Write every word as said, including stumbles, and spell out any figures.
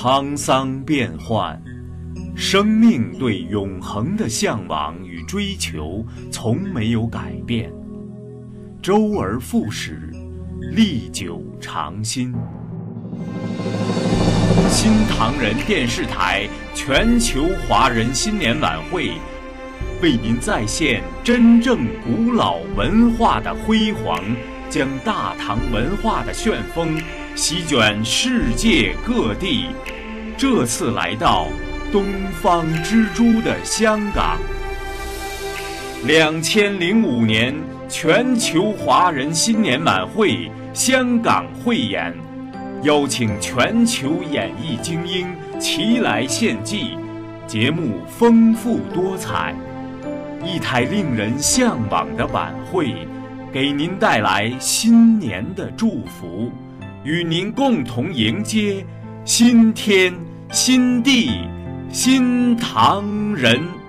沧桑变幻，生命对永恒的向往与追求从没有改变，周而复始，历久常新。新唐人电视台全球华人新年晚会，为您再现真正古老文化的辉煌，将大唐文化的旋风席卷世界各地。这次来到东方之珠的香港，两千零五年全球华人新年晚会香港汇演，邀请全球演艺精英齐来献技，节目丰富多彩，一台令人向往的晚会，给您带来新年的祝福，与您共同迎接新天新地新唐人。